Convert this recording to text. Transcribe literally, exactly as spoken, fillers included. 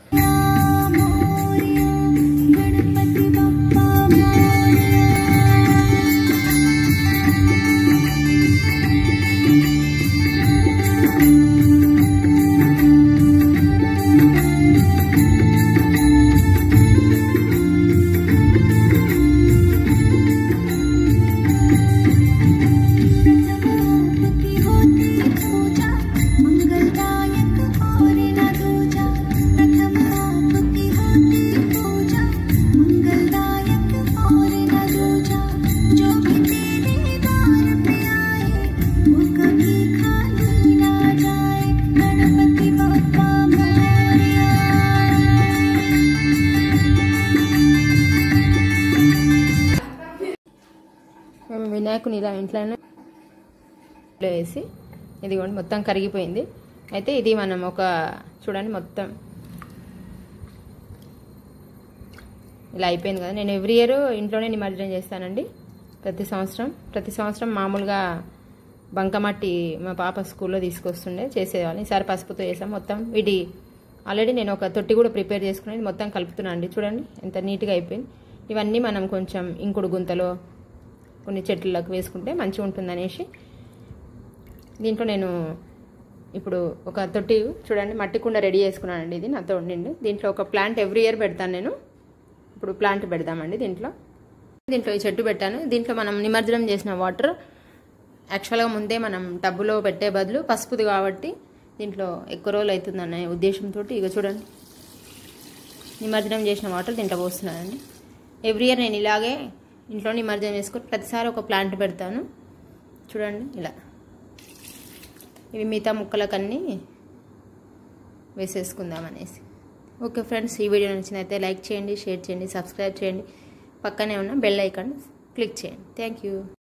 వినాయకుని ఇలా ఇంట్లోనే వేసి ఇదిగోండి మొత్తం కరిగిపోయింది. అయితే ఇది మనం ఒక చూడండి మొత్తం ఇలా అయిపోయింది కదా. నేను ఎవ్రీ ఇయర్ ఇంట్లోనే నిమజ్జనం చేస్తానండి ప్రతి సంవత్సరం. ప్రతి సంవత్సరం మామూలుగా బంకమట్టి మా పాప స్కూల్లో తీసుకొస్తుండే చేసేవాళ్ళని. ఈసారి పసుపుతో చేసాం మొత్తం. వీటి ఆల్రెడీ నేను ఒక తొట్టి కూడా ప్రిపేర్ చేసుకునేది మొత్తం కలుపుతున్నాను అండి. చూడండి ఎంత నీట్గా అయిపోయింది. ఇవన్నీ మనం కొంచెం ఇంకుడు గుంతలో కొన్ని చెట్లకు వేసుకుంటే మంచిగా ఉంటుంది అనేసి దీంట్లో నేను ఇప్పుడు ఒక తొట్టి చూడండి మట్టి కుండ రెడీ చేసుకున్నానండి. ఇది నాతో ఉండిండి. దీంట్లో ఒక ప్లాంట్ ఎవ్రీ ఇయర్ పెడతాను నేను. ఇప్పుడు ప్లాంట్ పెడదామండి దీంట్లో. దీంట్లో ఈ చెట్టు పెట్టాను. దీంట్లో మనం నిమజ్జనం చేసిన వాటర్ యాక్చువల్గా ముందే మనం టబ్బులో పెట్టే బదులు పసుపుది కాబట్టి దీంట్లో ఎక్కువ రోజులు అవుతుందన్న ఉద్దేశంతో ఇక చూడండి నిమజ్జనం చేసిన వాటర్ దీంట్లో పోస్తున్నానండి. ఎవ్రీ ఇయర్ నేను ఇలాగే ఇంట్లో నిమజ్జనం చేసుకొని ప్రతిసారి ఒక ప్లాంట్ పెడతాను. చూడండి ఇలా ఇవి మిగతా ముక్కలకన్నీ వేసేసుకుందాం అనేసి. ఓకే ఫ్రెండ్స్, ఈ వీడియో నచ్చినైతే లైక్ చేయండి, షేర్ చేయండి, సబ్స్క్రైబ్ చేయండి, పక్కనే ఉన్న బెల్ ఐకాన్ క్లిక్ చేయండి. Thank you.